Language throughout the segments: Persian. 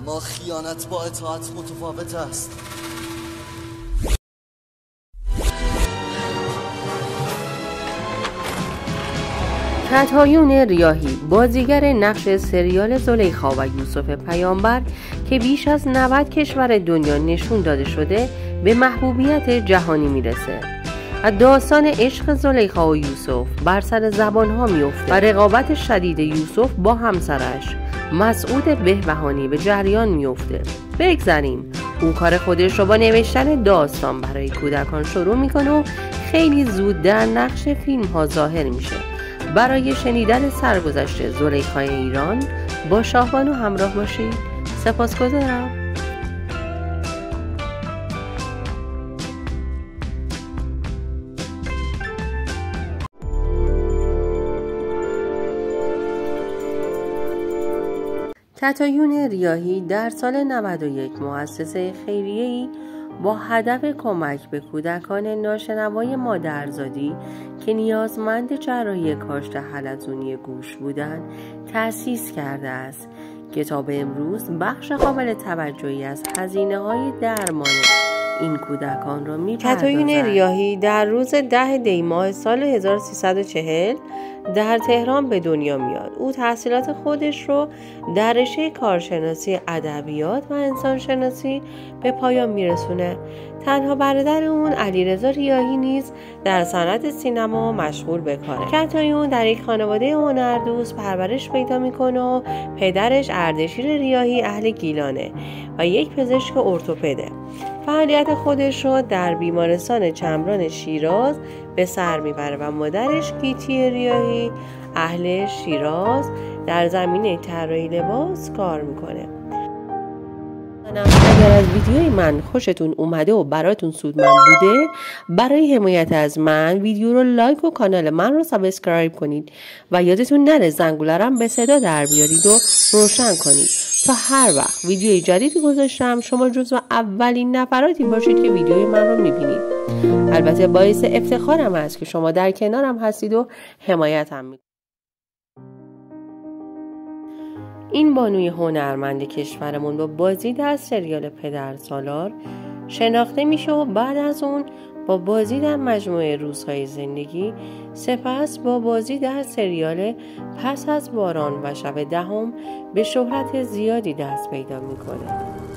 اما خیانت با اطاعت متفاوت است. کتایون ریاحی، بازیگر نقش سریال زلیخا و یوسف پیامبر که بیش از 90 کشور دنیا نشون داده شده، به محبوبیت جهانی میرسه و داستان عشق زلیخا و یوسف بر سر زبانها میفته و رقابت شدید یوسف با همسرش مسعود بهبهانی به جریان میفته. بگذاریم او کار خودش رو با نوشتن داستان برای کودکان شروع میکنه و خیلی زود در نقش فیلم ها ظاهر میشه. برای شنیدن سرگذشت زلیخای ایران با شاهبانو همراه باشید. سپاسگزارم. کتایون ریاحی در سال 91 مؤسسه خیریه‌ای با هدف کمک به کودکان ناشنوای مادرزادی که نیازمند جراحی کاشت حلزونی گوش بودند تأسیس کرده است که تا به امروز بخش قابل توجهی از هزینه‌های درمان این کودکان را می‌پردازد. کتایون ریاحی در روز 10 دی ماه سال 1340 در تهران به دنیا میاد. او تحصیلات خودش رو در رشته کارشناسی ادبیات و انسانشناسی به پایان میرسونه. تنها برادر اون علیرضا ریاحی نیز در صنعت سینما مشغول به کاره. کتایون در یک خانواده هنردوست پرورش پیدا میکنه و پدرش اردشیر ریاحی اهل گیلانه و یک پزشک ارتوپده. فعالیت خودش رو در بیمارستان چمران شیراز به سر میبره و مادرش گیتی ریاحی اهل شیراز در زمینه طراحی لباس کار میکنه. اگر از ویدیوی من خوشتون اومده و براتون سودمند بوده، برای حمایت از من ویدیو رو لایک و کانال من رو سابسکرایب کنید و یادتون نره زنگوله رو به صدا در بیارید و روشن کنید تا هر وقت ویدیوی جدیدی گذاشتم شما جزو اولین نفراتی باشید که ویدیوی من رو میبینید. البته باعث افتخارم است که شما در کنارم هستید و حمایتم میکنید. این بانوی هنرمند کشورمون با بازی در سریال پدرسالار شناخته میشه و بعد از اون با بازی در مجموعه روزهای زندگی، سپس با بازی در سریال پس از باران و شب دهم به شهرت زیادی دست پیدا میکنه.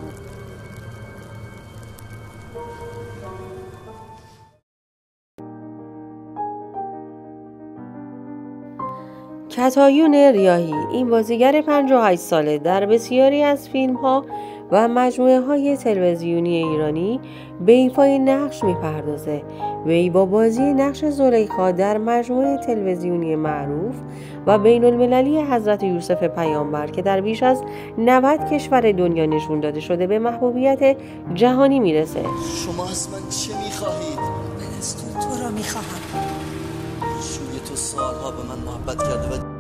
کتایون ریاحی، این بازیگر 58 ساله در بسیاری از فیلم‌ها و مجموعه‌های تلویزیونی ایرانی به ایفای نقش می‌پردازه. وی با بازی نقش زلیخا در مجموعه تلویزیونی معروف و بین‌المللی حضرت یوسف پیامبر که در بیش از 90 کشور دنیا نشون داده شده به محبوبیت جهانی میرسه. شما از من چه می‌خواهید؟ من از تو را می‌خواهم. شوی تو سالها به من محبت کرده و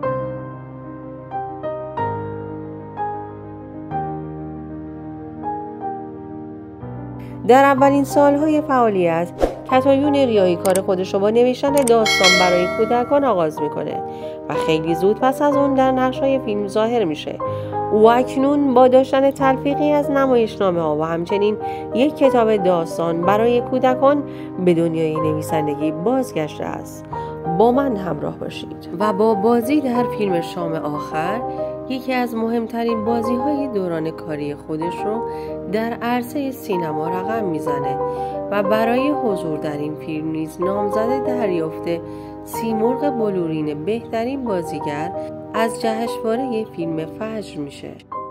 در اولین سالهای فعالیت کتایون ریاحی کار خودش رو با نوشتن داستان برای کودکان آغاز میکنه و خیلی زود پس از اون در نقش‌های فیلم ظاهر میشه. او اکنون با داشتن تلفیقی از نمایشنامه‌ها و همچنین یک کتاب داستان برای کودکان به دنیای نویسندگی بازگشته است. با من همراه باشید و با بازی در فیلم شام آخر، یکی از مهمترین بازی‌های دوران کاری خودش رو در عرصه سینما رقم میزنه و برای حضور در این فیلم نیز نامزد دریافت سیمرغ بلورین بهترین بازیگر از جشنواره فیلم فجر میشه.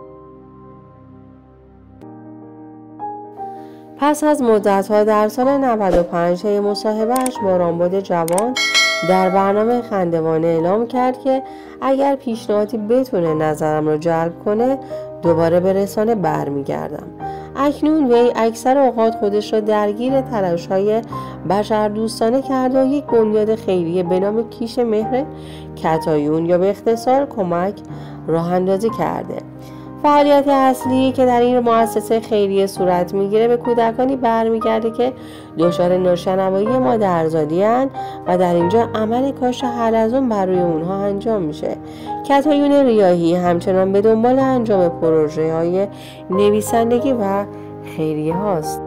پس از مدت‌ها در سال 95 مصاحبه‌اش با رامبد جوان در برنامه خندوانه اعلام کرد که اگر پیشنهادی بتونه نظرم رو جلب کنه دوباره به رسانه برمیگردم. اکنون وی اکثر اوقات خودش را درگیر تلاش‌های بشردوستانه کرده و یک بنیاد خیریه به نام کیش مهر کتایون یا به اختصار کمک راه اندازی کرده. فعالیت اصلی که در این مؤسسه خیریه صورت میگیره به کودکانی برمیگرده که دچار ناشنوایی مادرزادی هستند و در اینجا عمل کاشت حلزون بر روی اونها انجام میشه. کتایون ریاحی همچنان به دنبال انجام پروژه های نویسندگی و خیریه هاست.